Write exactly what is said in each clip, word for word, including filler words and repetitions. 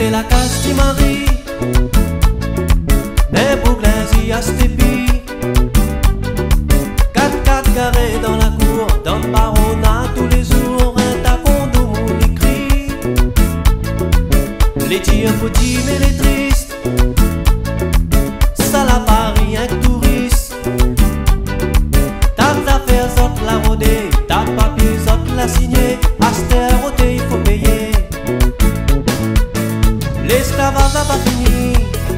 c'est la casse du mari. Des boucles y a stépi. Quatre quatre garés dans la cour, dans le barona tous les jours, un tapon d'eau les cris. Les tirs faut dire mais les tristes, ça la Paris un touriste. T'as d'affaires autres la rodée, t'as de papiers autres la signer. Astéroté il faut payer. L'esclavage n'a pas fini.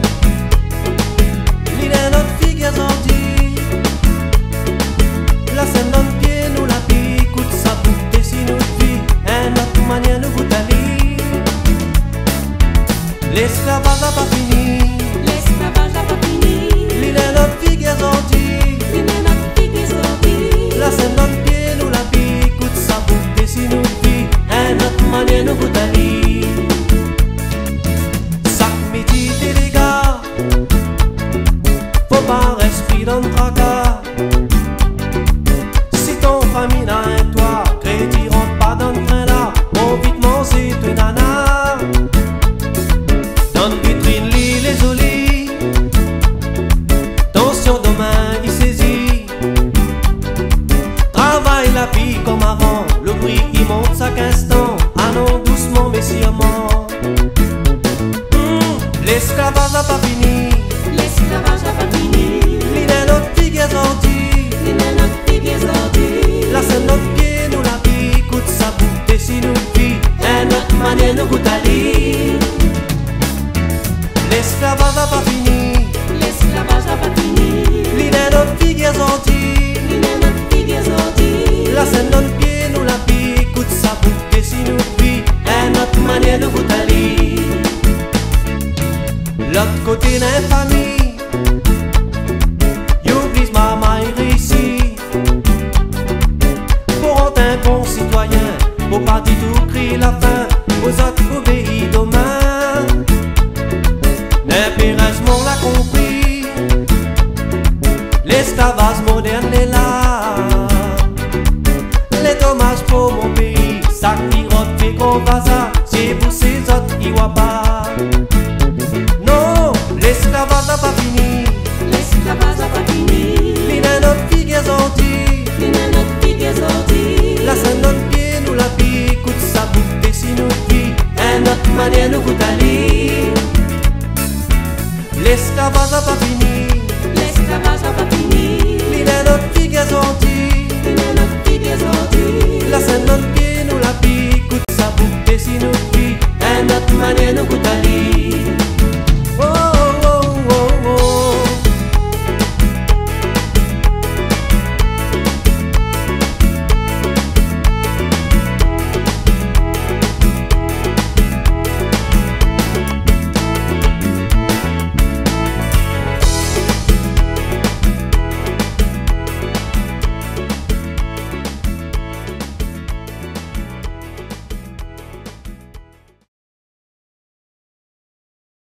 L'île est notre fille qui est sortie. La scène dans le pied nous la pique. Coûte sa boucle si nous vit. Un autre manière nous goûte à l'île. L'esclavage n'a pas fini. L'esclavage n'a pas fini. L'île est notre fille qui est sortie. L'île est notre fille qui est sortie. La scène dans le pied nous la pique. Coûte sa boucle si nous vit. Un autre manière nous goûte à l'île. Par esprit dans le tracas. Si ton famille n'a un toit, crédit rentre pas dans le train là. Bon vitement c'est un nana. Dans le vitrine l'île est jolie. Tension demain il saisit. Travaille la vie comme avant. Le prix il monte chaque instant. Allons doucement mais sciemment. mmh, L'esclavage n'a pas fini. L'esclavage n'a pas fini. L'île est notre fille qui est sortie. L'île est notre fille qui est sortie. La scène notre pied nous la pique. Coûte sa boucle si nous vit. Un autre manière nous goûte à l'île. L'esclavage n'a pas fini. L'esclavage n'a pas fini. L'île est notre fille qui est sortie. L'île est notre fille qui est sortie. La scène notre pied nous la pique. Coûte sa boucle si nous vit. Un autre manière nous goûte à l'île. L'autre côté l'infamie. Y'oublie maman et réussit. Pour un concitoyen, pour pas du tout crier la fin. Aux autres obéis demain. L'impérissement l'a compris. L'esclavage moderne est là. Les dommages pour mon pays. Ça qui rote fait qu'on va ça. C'est pour ces autres qui voient pas. L'esclavage n'a pas fini. L'esclavage n'a pas fini. L'île est notre fille qui est sortie. L'île est notre fille qui est sortie. La scène notre pied nous la pique. Coûte sa boucle si nous vit. Un autre manière nous goûte à l'île. L'esclavage n'a pas fini. L'esclavage n'a pas fini.